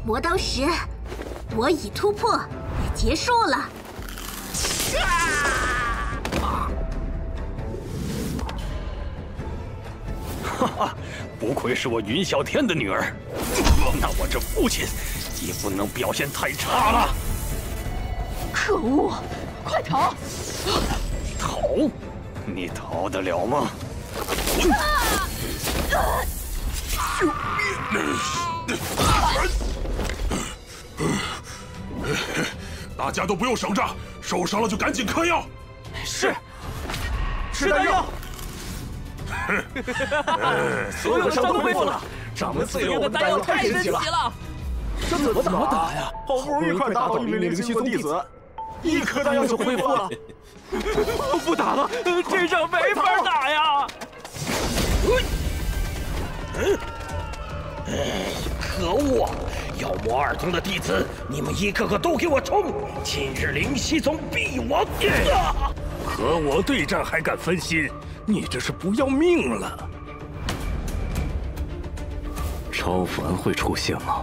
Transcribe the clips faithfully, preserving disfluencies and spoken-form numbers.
磨刀石，我已突破，也结束了。 哈哈，不愧是我云啸天的女儿，那我这父亲也不能表现太差了。 可恶！快逃！ 逃？你逃得了吗？ 大家都不用省着，受伤了就赶紧嗑药。 是，吃弹药。 所有的伤都恢复了。掌门赐予的弹药太神奇了。这怎么打呀？好不容易快打倒一名灵犀宗弟子，一颗弹药就恢复了。不打了，这仗没法打呀！ 可恶！妖魔二宗的弟子，你们一个个都给我冲！今日灵犀宗必亡！ 和我对战还敢分心？你这是不要命了！ 超凡会出现吗？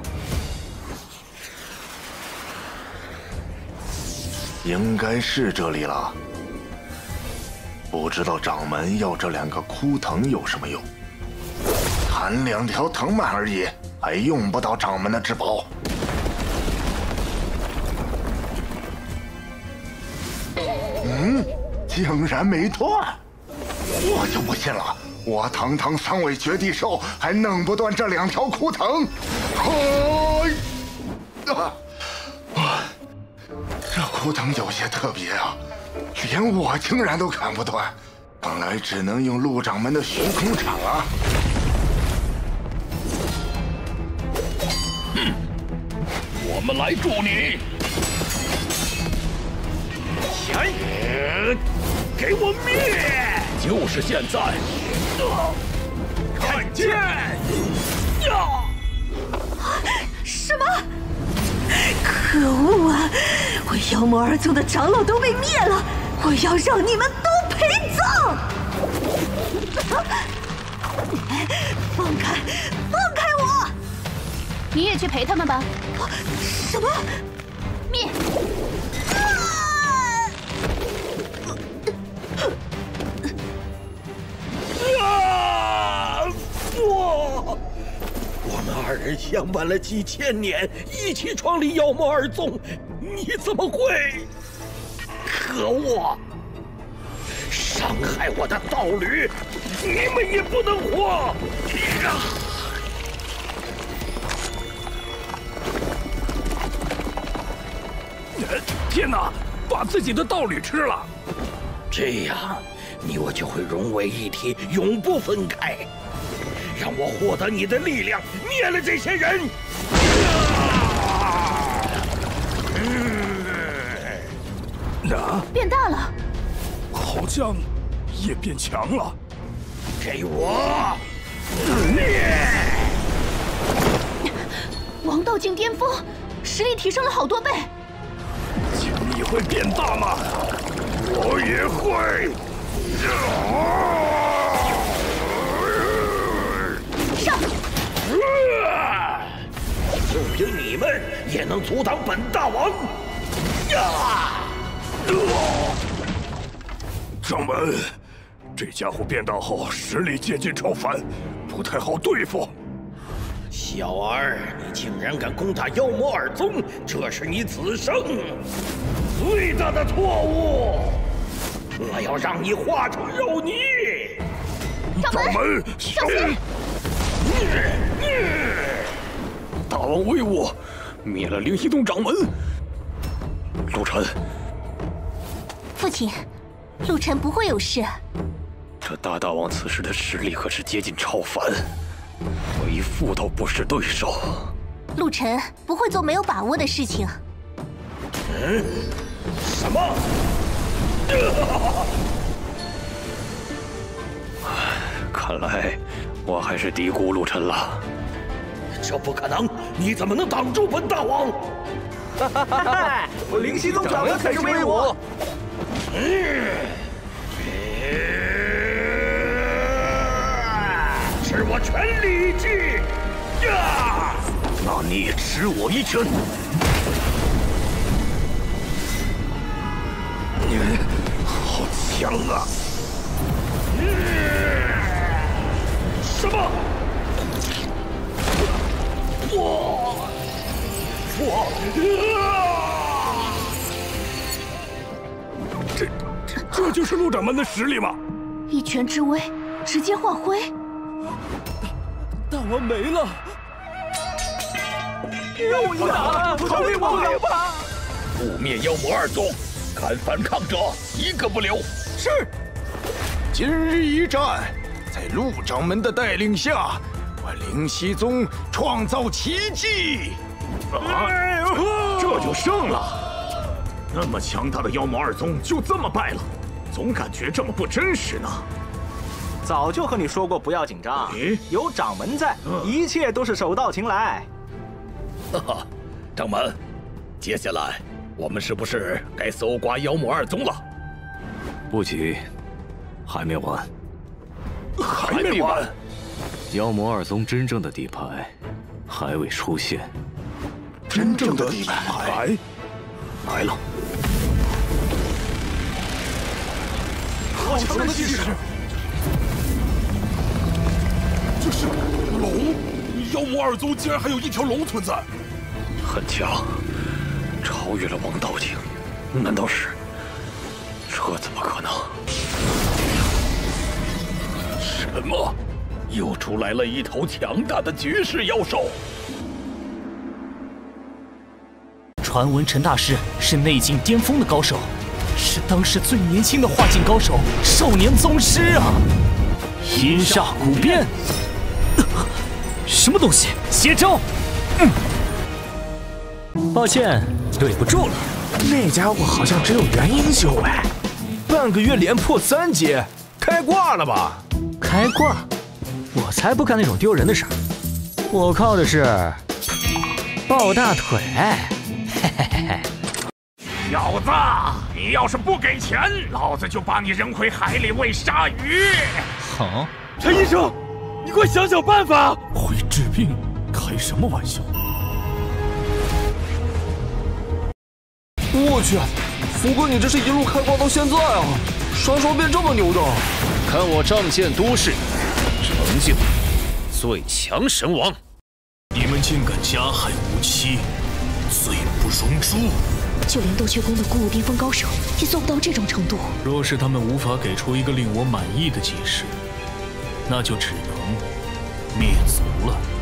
应该是这里了。不知道掌门要这两个枯藤有什么用？砍两条藤蔓而已，还用不到掌门的至宝。嗯，竟然没断！我就不信了，我堂堂三尾绝地兽还弄不断这两条枯藤！嗨！啊！啊！这枯藤有些特别啊，连我竟然都砍不断，看来只能用陆掌门的虚空铲了。 嗯，我们来助你！前野，给我灭！就是现在！啊、看剑！呀！ 什么？可恶啊！我妖魔二宗的长老都被灭了，我要让你们都陪葬！放开，放开我！ 你也去陪他们吧。 什么？ 灭！ 啊！我我们二人相伴了几千年，一起创立妖魔二宗，你怎么会？可恶！伤害我的道侣，你们也不能活！ 天哪！把自己的道侣吃了， 这样你我就会融为一体，永不分开。让我获得你的力量，灭了这些人！ 啊！ 变大了， 好像也变强了。 给我！ 王道境巅峰，实力提升了好多倍。 你会变大吗？我也会。 上！ 就凭你们也能阻挡本大王？ 掌门，这家伙变大后实力接近超凡，不太好对付。 小儿，你竟然敢攻打妖魔二宗，这是你此生最大的错误！我要让你化成肉泥！ 掌门，小心！ 大王威武，灭了灵犀宗掌门。陆晨， 父亲，陆晨不会有事。 这大大王此时的实力可是接近超凡。为父都不是对手， 陆晨不会做没有把握的事情。 嗯？什么？看来我还是低估陆晨了。这不可能！你怎么能挡住本大王？ 哈哈哈哈！我灵犀宗掌门才是威武。 嗯。是我全力一击！呀！ 那你你吃我一拳！你好强啊！什么？我我这这这就是陆掌门的实力吗？ 一拳之威，直接化灰。 大王没了！又一打，逃命不了吧？ 覆灭妖魔二宗，看反抗者一个不留。 是。今日一战，在陆掌门的带领下，我灵犀宗创造奇迹。啊！这就胜了？那么强大的妖魔二宗就这么败了，总感觉这么不真实呢。 早就和你说过不要紧张，有掌门在，一切都是手到擒来。 哈哈，掌门，接下来我们是不是该搜刮妖魔二宗了？ 不急，还没完。 还没完？ 妖魔二宗真正的底牌还未出现。 真正的底牌来了！ 好强的气势！ 这是龙！妖魔二宗竟然还有一条龙存在， 很强，超越了王道境。难道是？这怎么可能？什么？又出来了一头强大的绝世妖兽！ 传闻陈大师是内境巅峰的高手，是当时最年轻的化境高手，少年宗师啊！阴煞古变，什么东西？邪招！嗯，抱歉，对不住了。 那家伙好像只有元婴修哎，半个月连破三阶，开挂了吧？ 开挂？我才不干那种丢人的事儿，我靠的是抱大腿。 小子，你要是不给钱，老子就把你扔回海里喂鲨鱼！ 好， 陈医生，你快想想办法！ 会治病，开什么玩笑？ 我去，福哥，你这是一路开挂到现在啊，啥时候变这么牛的？ 看我仗剑都市，成就最强神王！ 你们竟敢加害无期，罪不容诛！ 就连斗阙宫的古武巅峰高手也做不到这种程度。 若是他们无法给出一个令我满意的解释，那就只能灭族了。